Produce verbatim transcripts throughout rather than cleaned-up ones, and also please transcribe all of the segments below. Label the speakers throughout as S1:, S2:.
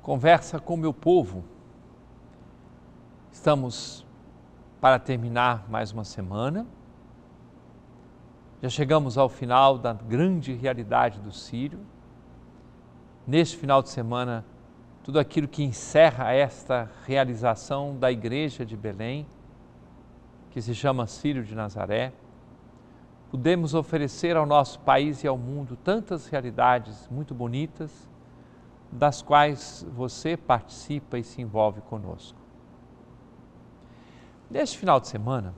S1: Conversa com o meu povo. Estamos para terminar mais uma semana. Já chegamos ao final da grande realidade do Círio. Neste final de semana, tudo aquilo que encerra esta realização da Igreja de Belém, que se chama Círio de Nazaré, podemos oferecer ao nosso país e ao mundo tantas realidades muito bonitas, das quais você participa e se envolve conosco. Neste final de semana,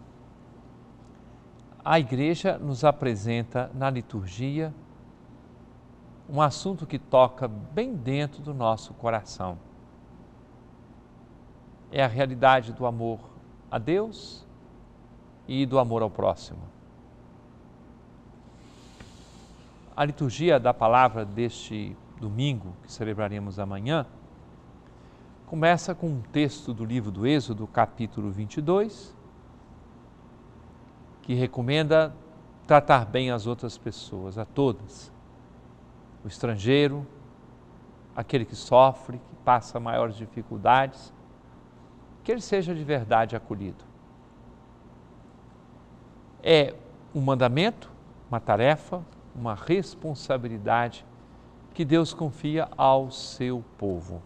S1: a Igreja nos apresenta na liturgia um assunto que toca bem dentro do nosso coração. É a realidade do amor a Deus e do amor ao próximo. A liturgia da palavra deste domingo, que celebraremos amanhã, começa com um texto do livro do Êxodo, capítulo vinte e dois, que recomenda tratar bem as outras pessoas, a todas. O estrangeiro, aquele que sofre, que passa maiores dificuldades, que ele seja de verdade acolhido. É um mandamento, uma tarefa, uma responsabilidade que Deus confia ao seu povo.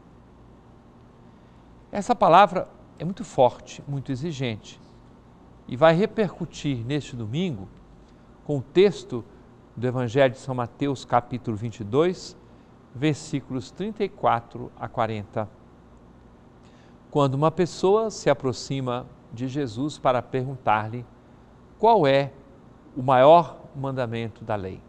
S1: Essa palavra é muito forte, muito exigente e vai repercutir neste domingo com o texto do Evangelho de São Mateus, capítulo vinte e dois, versículos trinta e quatro a quarenta. Quando uma pessoa se aproxima de Jesus para perguntar-lhe qual é o maior mandamento da lei.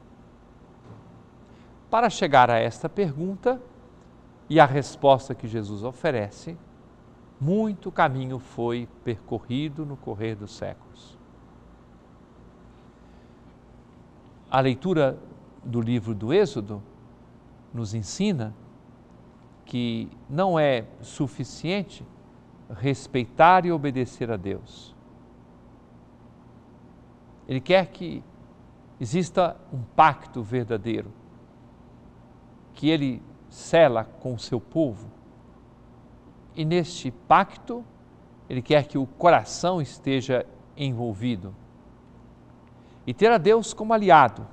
S1: Para chegar a esta pergunta e a resposta que Jesus oferece, muito caminho foi percorrido no correr dos séculos. A leitura do livro do Êxodo nos ensina que não é suficiente respeitar e obedecer a Deus. Ele quer que exista um pacto verdadeiro, que ele sela com o seu povo, e neste pacto ele quer que o coração esteja envolvido. E ter a Deus como aliado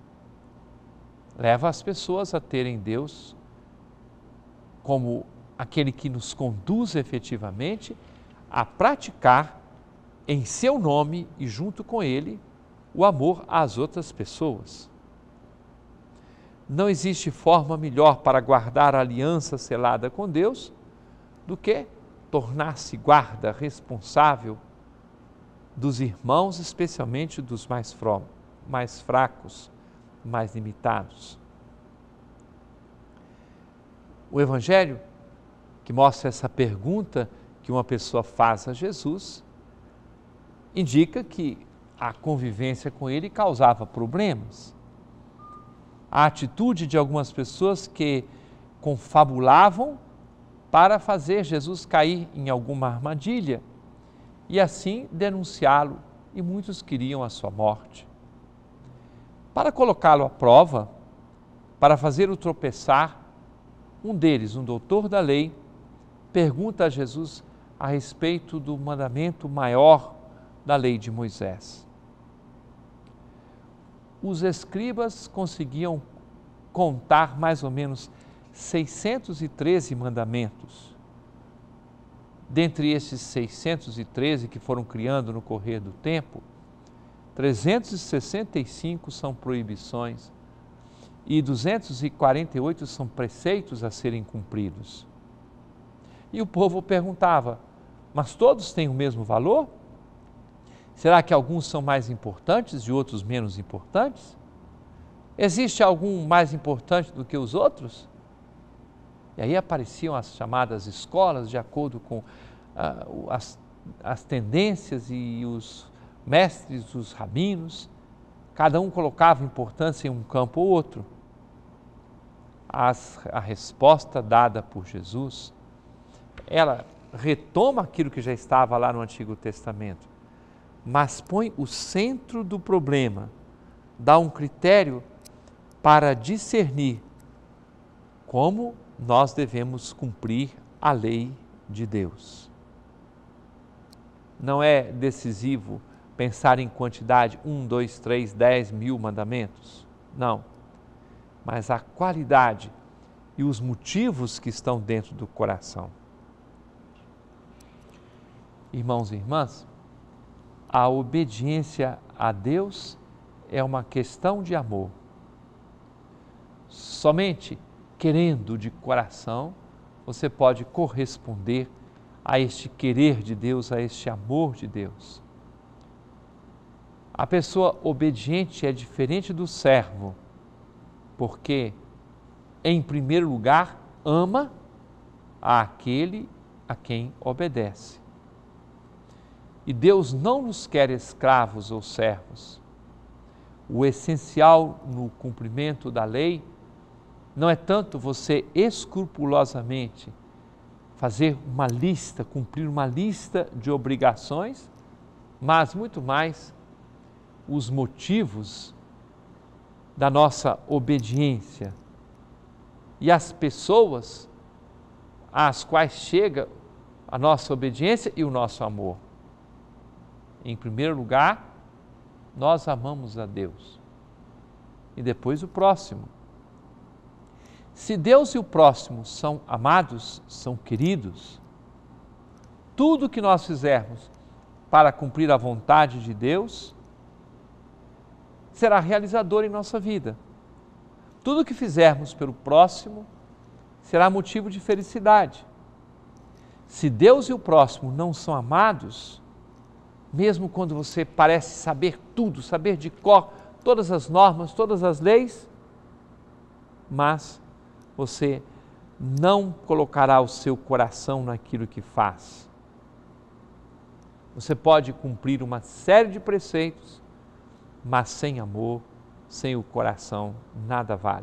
S1: leva as pessoas a terem Deus como aquele que nos conduz efetivamente a praticar em seu nome e junto com ele o amor às outras pessoas. Não existe forma melhor para guardar a aliança selada com Deus do que tornar-se guarda responsável dos irmãos, especialmente dos mais, fro- mais fracos, mais limitados. O Evangelho, que mostra essa pergunta que uma pessoa faz a Jesus, indica que a convivência com ele causava problemas. A atitude de algumas pessoas que confabulavam para fazer Jesus cair em alguma armadilha e assim denunciá-lo, e muitos queriam a sua morte. Para colocá-lo à prova, para fazer-o tropeçar, um deles, um doutor da lei, pergunta a Jesus a respeito do mandamento maior da lei de Moisés. Os escribas conseguiam contar mais ou menos seiscentos e treze mandamentos. Dentre esses seiscentos e treze que foram criando no correr do tempo, trezentos e sessenta e cinco são proibições e duzentos e quarenta e oito são preceitos a serem cumpridos. E o povo perguntava, mas todos têm o mesmo valor? Será que alguns são mais importantes e outros menos importantes? Existe algum mais importante do que os outros? E aí apareciam as chamadas escolas, de acordo com ah, as, as tendências e os mestres, os rabinos. Cada um colocava importância em um campo ou outro. As, a resposta dada por Jesus, ela retoma aquilo que já estava lá no Antigo Testamento, mas põe o centro do problema, dá um critério para discernir como nós devemos cumprir a lei de Deus. Não é decisivo pensar em quantidade, um, dois, três, dez mil mandamentos. Não. Mas a qualidade e os motivos que estão dentro do coração. Irmãos e irmãs, a obediência a Deus é uma questão de amor. Somente querendo de coração, você pode corresponder a este querer de Deus, a este amor de Deus. A pessoa obediente é diferente do servo, porque, em primeiro lugar, ama àquele a quem obedece. E Deus não nos quer escravos ou servos. O essencial no cumprimento da lei não é tanto você escrupulosamente fazer uma lista, cumprir uma lista de obrigações, mas muito mais os motivos da nossa obediência e as pessoas às quais chega a nossa obediência e o nosso amor. Em primeiro lugar, nós amamos a Deus e depois o próximo. Se Deus e o próximo são amados, são queridos, tudo que nós fizermos para cumprir a vontade de Deus será realizador em nossa vida. Tudo que fizermos pelo próximo será motivo de felicidade. Se Deus e o próximo não são amados, mesmo quando você parece saber tudo, saber de cor todas as normas, todas as leis, mas você não colocará o seu coração naquilo que faz. Você pode cumprir uma série de preceitos, mas sem amor, sem o coração, nada vale.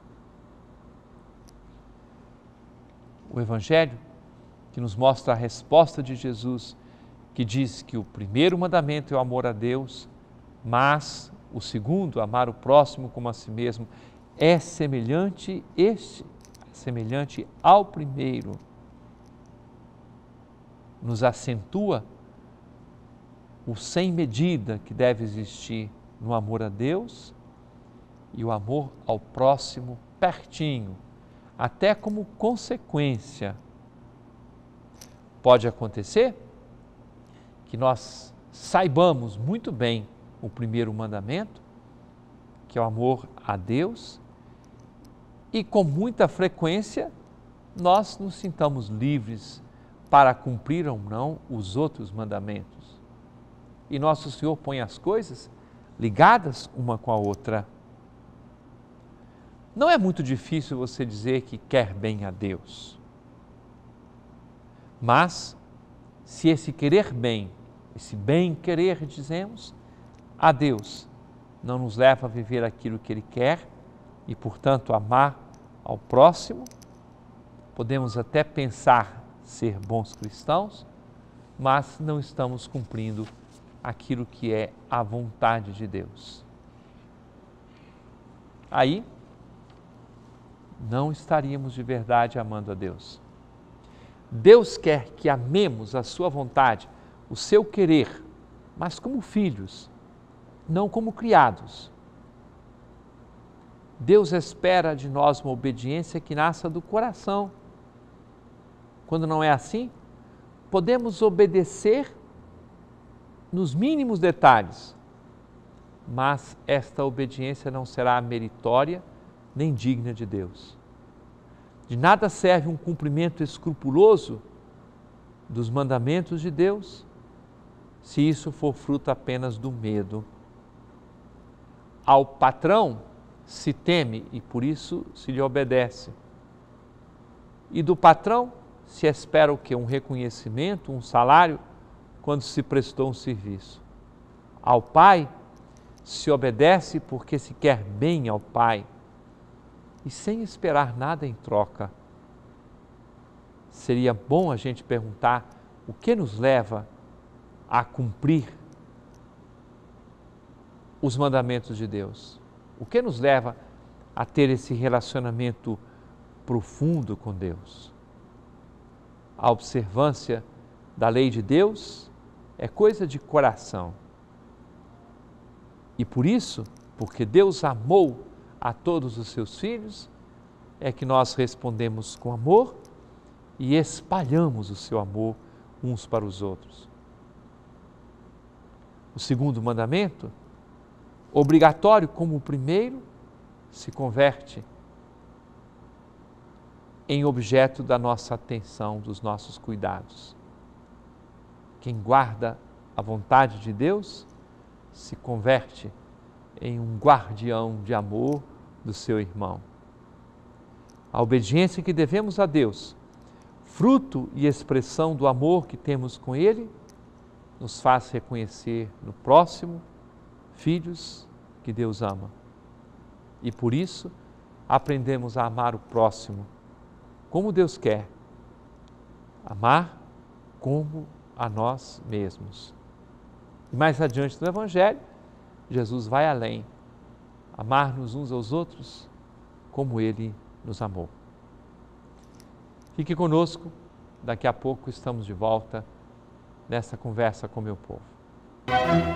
S1: O Evangelho, que nos mostra a resposta de Jesus, que diz que o primeiro mandamento é o amor a Deus, mas o segundo, amar o próximo como a si mesmo, é semelhante este, semelhante ao primeiro. Nos acentua o sem medida que deve existir no amor a Deus e o amor ao próximo pertinho, até como consequência. Pode acontecer que nós saibamos muito bem o primeiro mandamento, que é o amor a Deus, e com muita frequência nós nos sintamos livres para cumprir ou não os outros mandamentos. E nosso Senhor põe as coisas ligadas uma com a outra. Não é muito difícil você dizer que quer bem a Deus. Mas, se esse querer bem, esse bem querer, dizemos, a Deus, não nos leva a viver aquilo que Ele quer e, portanto, amar ao próximo, podemos até pensar ser bons cristãos, mas não estamos cumprindo aquilo que é a vontade de Deus. Aí, não estaríamos de verdade amando a Deus. Deus quer que amemos a sua vontade, o seu querer, mas como filhos, não como criados. Deus espera de nós uma obediência que nasça do coração. Quando não é assim, podemos obedecer nos mínimos detalhes, mas esta obediência não será meritória nem digna de Deus. De nada serve um cumprimento escrupuloso dos mandamentos de Deus, se isso for fruto apenas do medo. Ao patrão se teme e por isso se lhe obedece. E do patrão se espera o quê? Um reconhecimento, um salário, quando se prestou um serviço. Ao pai se obedece porque se quer bem ao pai e sem esperar nada em troca. Seria bom a gente perguntar o que nos leva a cumprir os mandamentos de Deus. O que nos leva a ter esse relacionamento profundo com Deus. A observância da lei de Deus é coisa de coração. E por isso, porque Deus amou a todos os seus filhos, é que nós respondemos com amor e espalhamos o seu amor uns para os outros. O segundo mandamento, obrigatório como o primeiro, se converte em objeto da nossa atenção, dos nossos cuidados. Quem guarda a vontade de Deus se converte em um guardião de amor do seu irmão. A obediência que devemos a Deus, fruto e expressão do amor que temos com Ele, nos faz reconhecer no próximo filhos que Deus ama. E por isso aprendemos a amar o próximo como Deus quer, amar como a nós mesmos. E mais adiante no Evangelho, Jesus vai além, amar-nos uns aos outros como Ele nos amou. Fique conosco, daqui a pouco estamos de volta nessa conversa com meu povo.